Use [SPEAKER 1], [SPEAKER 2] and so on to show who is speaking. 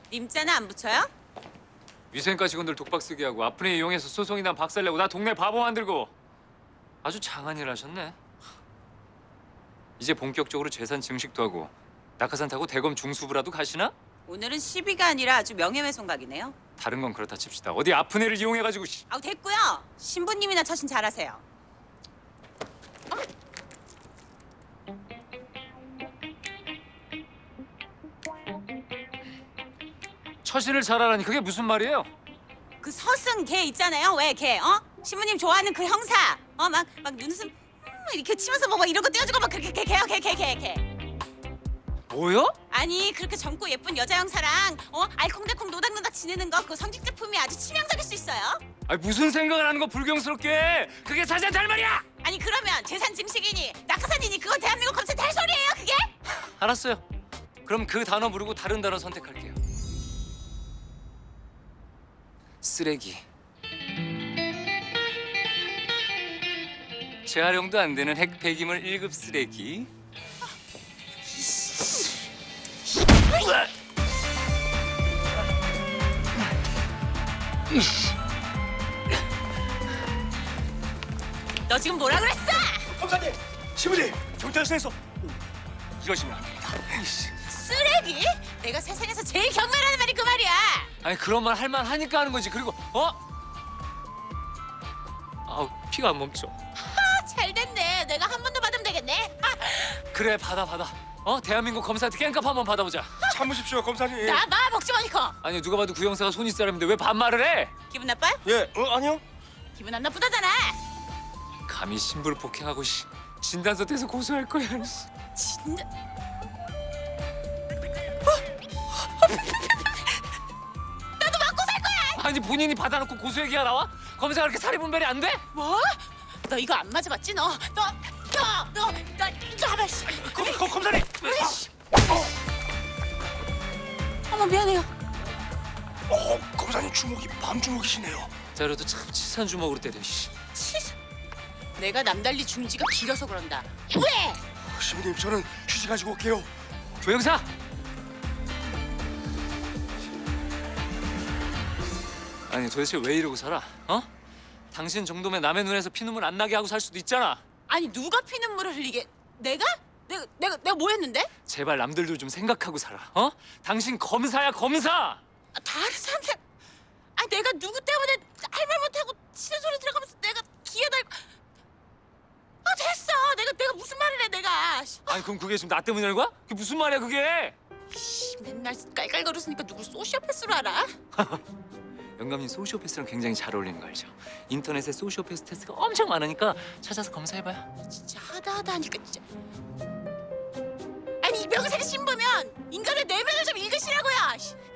[SPEAKER 1] 님자는 안 붙여요?
[SPEAKER 2] 위생과 직원들 독박 쓰게 하고 아프네 이용해서 소송이 난 박살내고 나 동네 바보 만들고 아주 장한 일 하셨네. 이제 본격적으로 재산 증식도 하고 낙하산 타고 대검 중수부라도 가시나?
[SPEAKER 1] 오늘은 시비가 아니라 아주 명예훼손각이네요.
[SPEAKER 2] 다른 건 그렇다 칩시다. 어디 아픈 애를 이용해가지고
[SPEAKER 1] 아우 됐고요. 신부님이나 처신 잘하세요.
[SPEAKER 2] 처신을 잘하라니 그게 무슨 말이에요?
[SPEAKER 1] 그 서승 걔 있잖아요. 왜 걔? 어? 신부님 좋아하는 그 형사. 막 눈웃음 이렇게 치면서 뭐 이런 거 떼어주고 막 그렇게 걔요 걔.
[SPEAKER 2] 뭐요?
[SPEAKER 1] 아니 그렇게 젊고 예쁜 여자 형사랑 알콩달콩 노닥노닥 지내는 거 그 성직 제품이 아주 치명적일 수 있어요.
[SPEAKER 2] 아니 무슨 생각을 하는 거 불경스럽게. 그게 사자 할 말이야.
[SPEAKER 1] 아니 그러면 재산 증식이니 낙하산이니 그건 대한민국 검찰 할 소리예요 그게?
[SPEAKER 2] 알았어요. 그럼 그 단어 부르고 다른 단어 선택할게요. 쓰레기. 재활용도 안 되는 핵 폐기물 1급 쓰레기.
[SPEAKER 1] 너 지금 뭐라 그랬어?
[SPEAKER 3] 검사님, 신부님, 경찰서에서
[SPEAKER 2] 이러시면 안 됩니다.
[SPEAKER 1] 쓰레기? 내가 세상에서 제일 경멸하는 말이 그 말이야.
[SPEAKER 2] 아니 그런 말 할 만 하니까 하는 거지. 그리고 아우 피가 안 멈춰.
[SPEAKER 1] 잘 됐네. 내가 한 번 더 받으면 되겠네.
[SPEAKER 2] 그래 받아. 대한민국 검사한테 깽값 한번 받아보자.
[SPEAKER 3] 참으십시오, 검사님.
[SPEAKER 1] 나봐 먹지 마니까.
[SPEAKER 2] 아니 누가 봐도 구 형사가 손이 사람인데 왜 반말을 해?
[SPEAKER 1] 기분 나빠요?
[SPEAKER 3] 예, 아니요.
[SPEAKER 1] 기분 안 나쁘다잖아.
[SPEAKER 2] 감히 신부를 폭행하고 진단서 떼서 고소할 거야.
[SPEAKER 1] 진짜. 나도 맞고 살 거야.
[SPEAKER 2] 아니 본인이 받아놓고 고소 얘기가 나와? 검사가 그렇게 사리분별이 안 돼?
[SPEAKER 1] 뭐? 너 이거 안 맞아봤지 너 이거 하면 씨.
[SPEAKER 3] 검사님.
[SPEAKER 1] 어머 미안해요.
[SPEAKER 3] 검사님 주먹이 밤 주먹이시네요.
[SPEAKER 2] 자 그래도 참 치산 주먹으로 때려.
[SPEAKER 1] 치사. 내가 남달리 중지가 길어서 그런다. 왜?
[SPEAKER 3] 신부님, 저는 휴지 가지고 올게요.
[SPEAKER 2] 조 형사! 아니 도대체 왜 이러고 살아? 당신 정도면 남의 눈에서 피눈물 안 나게 하고 살 수도 있잖아.
[SPEAKER 1] 아니 누가 피눈물을 흘리게? 내가 뭐 했는데?
[SPEAKER 2] 제발 남들도 좀 생각하고 살아. 당신 검사야 검사!
[SPEAKER 1] 다른 사람들. 내가 누구 때문에 할 말 못하고 치는 소리 들어가면서 내가 기어달고. 됐어. 내가 무슨 말을 해 내가.
[SPEAKER 2] 아니 그럼 그게 지금 나 때문인 거야? 그게 무슨 말이야 그게?
[SPEAKER 1] 맨날 깔깔거렸으니까 누굴 소시오패스로 알아?
[SPEAKER 2] 영감님 소시오패스랑 굉장히 잘 어울리는 거 알죠? 인터넷에 소시오패스 테스트가 엄청 많으니까 찾아서 검사해봐요.
[SPEAKER 1] 진짜 하다 하니까 진짜. 아니 이 명색이 신부면 인간의 내면을 좀 읽으시라고요.